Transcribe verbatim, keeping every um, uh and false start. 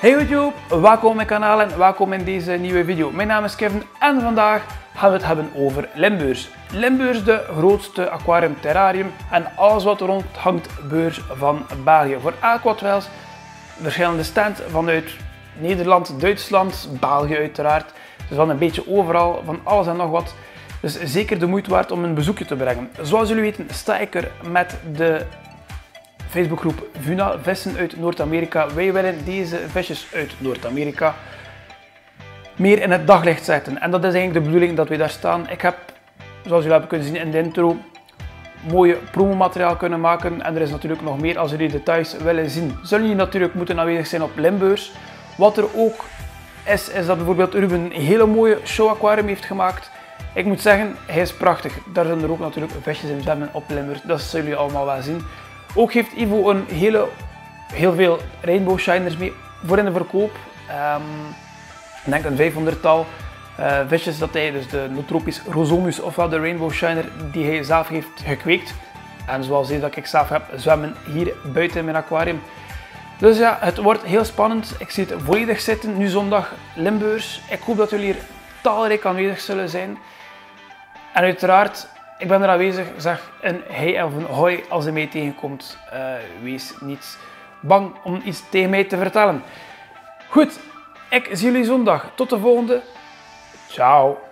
Hey YouTube, welkom op mijn kanaal en welkom in deze nieuwe video. Mijn naam is Kevin en vandaag gaan we het hebben over Limbeurs. Limbeurs, de grootste aquarium terrarium en alles wat er rond hangt beurs van België. Voor elk wat wel verschillende stands vanuit Nederland, Duitsland, België uiteraard. Dus van een beetje overal, van alles en nog wat. Dus zeker de moeite waard om een bezoekje te brengen. Zoals jullie weten sta ik er met de Facebookgroep Vuna Vissen uit Noord-Amerika. Wij willen deze visjes uit Noord-Amerika meer in het daglicht zetten. En dat is eigenlijk de bedoeling dat wij daar staan. Ik heb, zoals jullie hebben kunnen zien in de intro, mooie promomateriaal kunnen maken. En er is natuurlijk nog meer als jullie details willen zien. Zullen jullie natuurlijk moeten aanwezig zijn op Limbeurs. Wat er ook is, is dat bijvoorbeeld Ruben een hele mooie show aquarium heeft gemaakt. Ik moet zeggen, hij is prachtig. Daar zullen er ook natuurlijk visjes in zwemmen op Limbeurs. Dat zullen jullie allemaal wel zien. Ook heeft Ivo een hele, heel veel rainbow shiners mee voor in de verkoop. Um, ik denk een vijfhonderdtal uh, visjes dat hij, dus de Nootropisch Rosomus ofwel de rainbow shiner die hij zelf heeft gekweekt. En zoals deze dat ik zelf heb, zwemmen hier buiten in mijn aquarium. Dus ja, het wordt heel spannend. Ik zie het volledig zitten. Nu zondag Limbeurs. Ik hoop dat jullie hier talrijk aanwezig zullen zijn. En uiteraard, ik ben er aanwezig, zeg een hey of een hoi als je mij tegenkomt. Uh, wees niet bang om iets tegen mij te vertellen. Goed, ik zie jullie zondag. Tot de volgende. Ciao.